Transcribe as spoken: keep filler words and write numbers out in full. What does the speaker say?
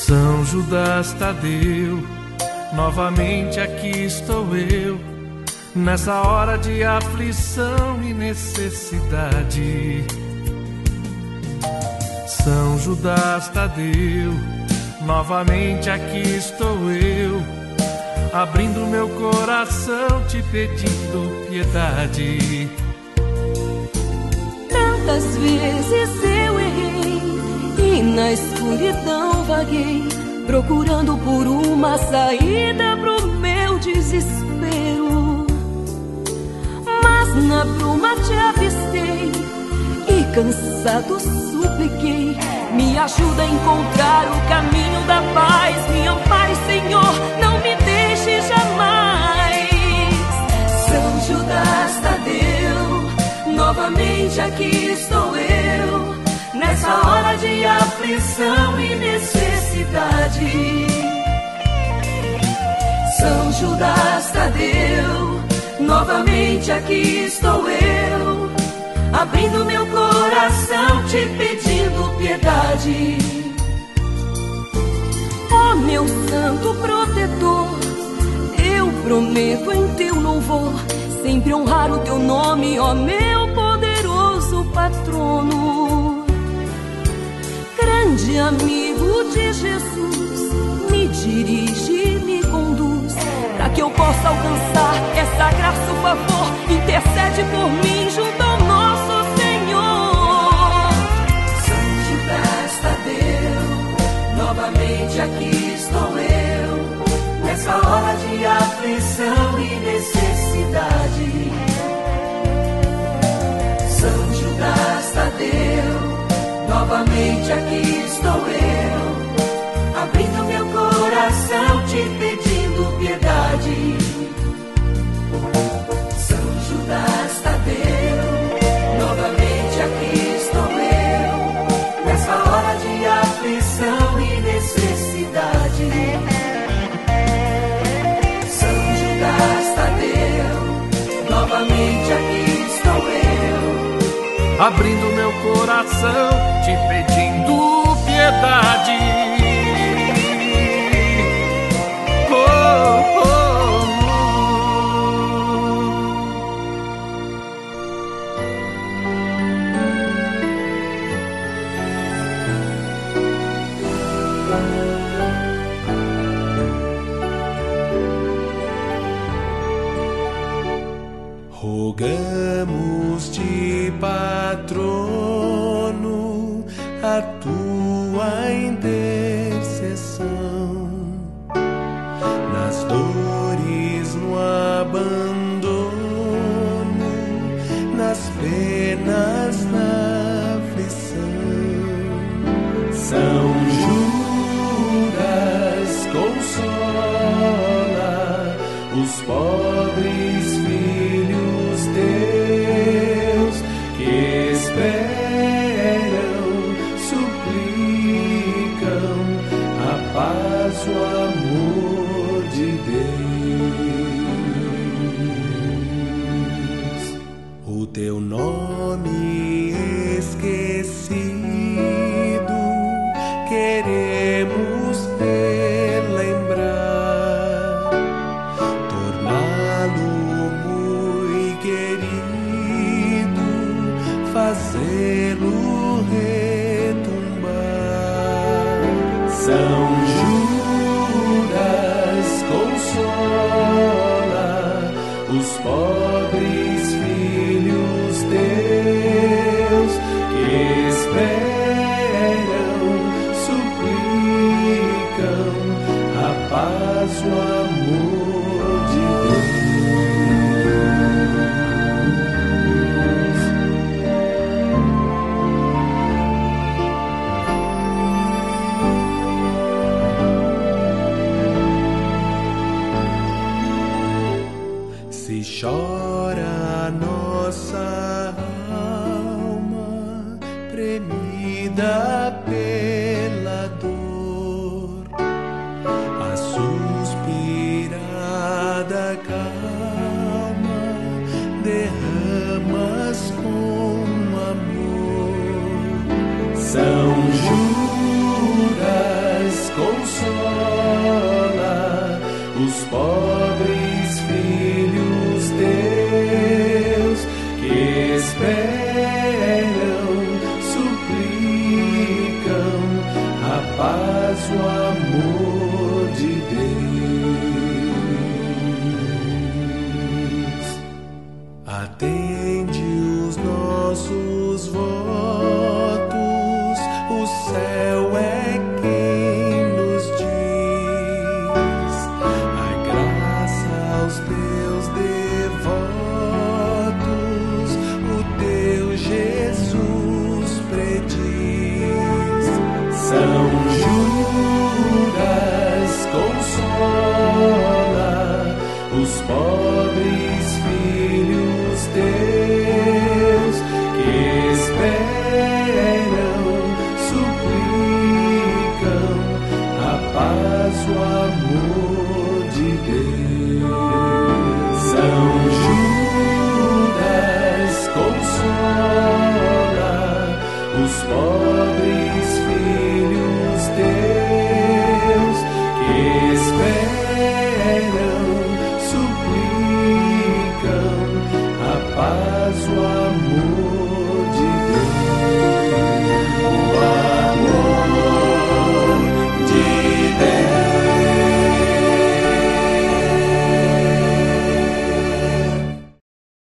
São Judas Tadeu, novamente aqui estou eu, nessa hora de aflição e necessidade. São Judas Tadeu, novamente aqui estou eu, abrindo meu coração, te pedindo piedade. Tantas vezes eu errei e na escuridão vaguei, procurando por uma saída pro meu desespero. Mas na bruma te avistei e cansado supliquei, me ajuda a encontrar o caminho da paz, me ampare, Senhor, não me deixe jamais. São Judas Tadeu, novamente aqui estou eu, nessa hora de aflição e necessidade. São Judas Tadeu, novamente aqui estou eu, abrindo meu coração, te pedindo piedade. Ó meu santo protetor, eu prometo em teu louvor sempre honrar o teu nome, ó meu poderoso patrono. Grande amigo de Jesus, me dirige, me conduz, para que eu possa alcançar essa graça, o favor, intercede por mim junto ao nosso Senhor. São Judas Tadeu, novamente aqui estou eu, nessa hora de aflição e necessidade. São Judas Tadeu, novamente aqui estou eu, abrindo meu coração, te pedindo piedade. São Judas Tadeu, novamente aqui estou eu, nessa hora de aflição e necessidade. São Judas Tadeu, novamente aqui estou eu, abrindo meu coração, te pedindo piedade. Oh, oh, Rogamos-te, patrono, a tua intercessão, nas dores, no abandono, nas penas, na aflição. São Judas, consola os pobres filhos teus que esperam, suplicam a paz, o amor de Deus. O teu nome esquecido queremos relembrar, torná-lo muito querido, fazê-lo retumbar. São Judas, consola os pobres filhos teus que esperam, suplicam a paz, o amor de Deus. Se chora a nossa alma, premida pela dor, a suspirada calma derramas com amor. São Judas, com esperam, suplicam a paz, o amor de Deus. Atende os nossos votos, o céu é quem nos diz a graça aos teus devotos, o teu Jesus prediz. São Judas consola os pobres filhos teus que esperam, suplicam a paz, o amor de Deus. São Judas consola os pobres